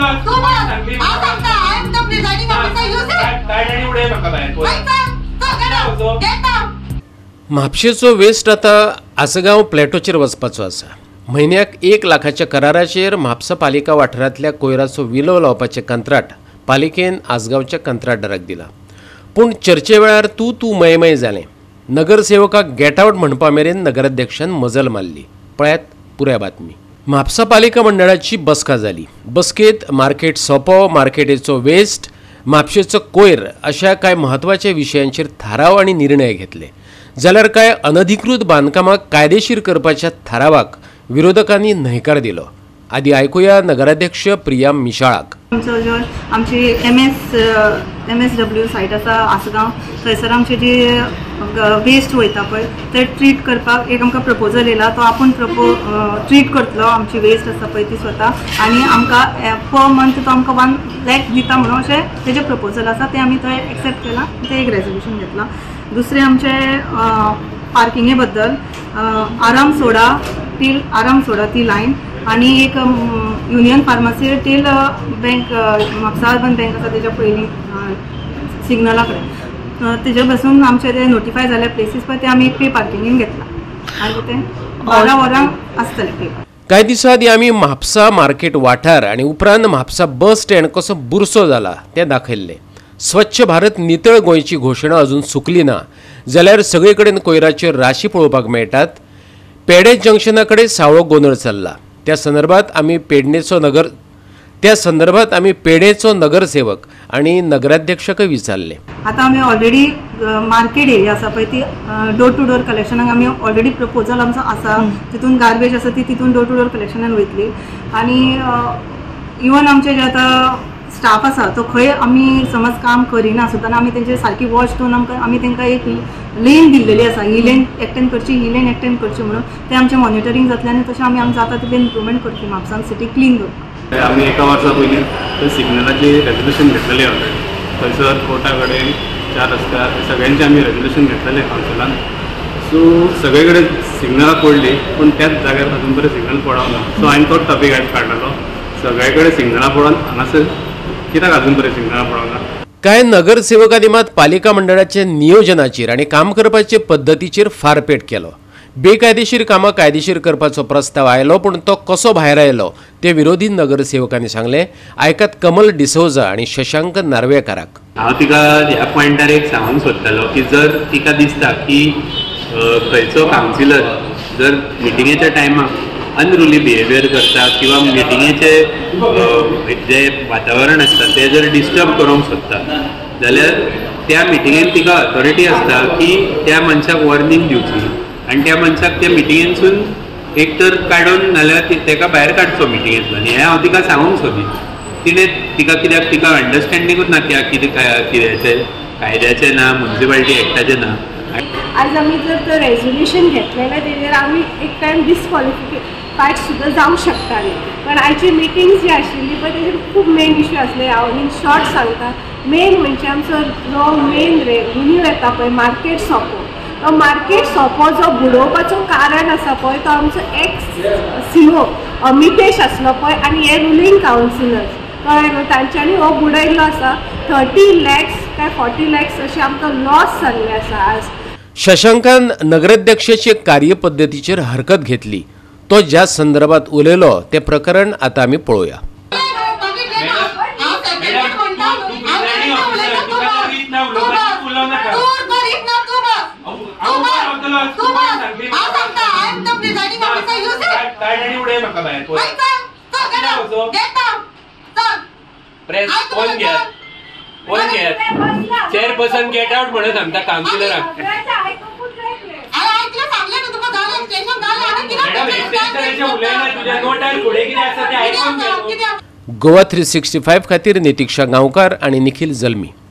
म्हापशेचो waste आता आसगांव प्लॅटोचेर वचपाचो आसा। म्हयन्याक 1 लाखाच्या कराराचेर म्हापसा पालिका वाठारांतल्या कोयराचो विलो लावपाचें कंत्राट पालिकेन आसगांवच्या कंत्राटदाराक दिला। पूण चर्चे वेळार तूं मय जालें। नगरसेवकाक गेट आउट म्हणपा मेरेन नगराध्यक्षान मजल मारली। पळयात पुराय बातमी। म्हापसा पालिका मंडळाची बसका जाली। बसकेत मार्केट सोपो, मार्केटीचो वेस्ट, म्हापशेचो कोयर अशा कांय म्हत्वाच्या विशयांचेर थाराव आनी निर्णय घेतले। जाल्यार कांय अनधिकृत बांदकामाक कायदेशीर करपाच्या थारावाक विरोधकांनी न्हयकार दिलो। आदी आयकुया नगराध्यक्ष प्रिया मिशाळाक। आमची MSW सायट आसा आसगांव, थंयसर आमचे जे वेस्ट वयता पळय ते ट्रीट करपाक एक आमकां प्रपोजल येयला। तो आपूण ट्रीट करतलो आमची वेस्ट आसा पळय ती स्वता, आनी आमकां पर मंथ तो आमकां 1 लाख दिता म्हणून अशें तेजें प्रपोजल आसा। ते आमी थंय एक्सेप्ट केलां, ते एक रेजोल्यूशन घेतलां। दुसरें आमचे पार्किंगे बद्दल आराम सोडा ती लायन, आणि एक युनियन फार्मासी टील बँक म्हापसा अर्बन बँक आसा तेज्या पयलीं सिग्नला कडेन तेजे बसून आमचे ते नोटिफाय जाल्ले प्लेसीस पळय ते आमी पे पार्किंगेन घेतला आनी ते 12 वरां आसतले पे। कांय दिसा आदी आमी म्हापसा मार्केट वाठार आनी उपरांत म्हापसा बस स्टँड कसो बुरसो जाला तें दाखयल्लें। स्वच्छ भारत नितळ गोंयची घोशणा अजून सुकली ना, जाल्यार सगळे कडेन कोयराच्यो राशी पळोवपाक मेळटात। पेडे जंक्शना कडेन सावळो गोंदळ चल्ला। त्या संदर्भात आमी पेडेचो नगरसेवक आणि नगराध्यक्षाक विचारले। आता आमी ऑलरेडी मार्केट एरिया आसा पळय ती डोर टू डोर कलेक्शनाक आमी ऑलरेडी प्रपोजल आमचो आसा। तितून गार्बेज आसा ती तितून डोर टू डोर कलेक्शनान वयतली, आणि इवन आमचे जे आता स्टाफ आसा तो खंय आमी समज काम करिना सुद्दां आमी तेंचे सारकी वॉच दवरून आमी तेंकां एक लेन दिल्लेली आसा, ही लेन एक्टेंड करची, ही लेन एक्टेंड करची म्हणून ते आमचे मॉनिटरींग जातलें, आनी तशें आमी जाता तितलें इम्प्रुवमेंट करची म्हापसान सिटी क्लीन करपाक। आमी एका वर्सा पयलीं थंय सिग्नलाची रेजोल्यूशन घेतलेलें ऑलरेडी। थंयसर कोर्टा कडेन 4 रस्त्यार सगळ्यांचे आमी रेजोल्यूशन घेतलेलें कावन्सिलान। सो सगळे कडेन सिग्नलां पडली, पूण त्याच जाग्यार अजून पर्यंत सिग्नल पडोंक ना। सो हांवें तोच टॉपीक आयज काडलेलो, सगळे कडेन सिग्नलां पडोवन हांगासर कित्याक अजून पर्यंत सिग्नलां पडोंक ना। कांय नगरसेवकांनी मात पालिका मंडळाच्या नियोजनाचेर आनी काम करपाचे पद्दतीचेर फारपेट केलो। बेकायदेशीर कामां कायदेशीर करपाचो प्रस्ताव आयलो, पूण तो कसो भायर आयलो ते विरोधी नगरसेवकांनी सांगले। आयकात कमल डिसोजा आणि शशांक नार्वेकाराक। हांव तिका ह्या पॉयंटार एक सांगूंक सोदतालो की जर तिका दिसता की खंयचो कावन्सिलर जर मिटिंगेच्या टायमार अनरुली बिहेवियर करता किंवा मिटिंगेचे जे वातावरण आसता ते जर डिस्टर्ब करूंक सोदता, जाल्यार त्या मिटिंगेन तिका ऑथॉरिटी आसता की त्या मनशाक वॉर्निंग दिवची आनी त्या मनशाक त्या मिटिंगेंतसून एक तर काडून नाल्यार तेका भायर काडचो मिटिंगेंतल्यान। हें हांव तिका सांगूंक सोदी। तिणें कित्याक तिका अंडरस्टँडिंगूच ना कित्याचें कायद्याचें ना, म्युनिसिपालिटी एक्टाचें ना। आज आम्ही जर रेजोल्यूशन घेतलेलें तेजेर आमी एक टायम डिस्क्वॉलिफायड सुद्दां जावंक शकताली, पण आयची मिटींग जी आशिल्ली पळय तेजेर खूब मेन इश्यू आसले। हांव इन शॉर्ट सांगता, मेन म्हणजे आमचो जो मेन रिन्यू येता पळय मार्केट सोपो, तो मार्केट सोपो जो बुडोवपाचो कारण आसा पळय तो आमचो एक्स CO मितेश आसलो पळय, आनी हे रुलींग कावन्सिलर कळ्ळें न्हू, तांच्यांनी हो बुडयल्लो आसा। 30 lakhs काय 40 lakhs अशें आमकां लॉस जाल्लें आसा आज। शशांकान नगराध्यक्षाचे कार्यपद्दतीचेर हरकत घेतली। तो ज्या संदर्भात उलयलो ते प्रकरण आता आमी पळोवया। चेअरपर्सन गेट आउट म्हणून सांगता कावन्सिलराक। गोवा 365 खातीर नितीक्षा गांवकार आणि निखिल जल्मी।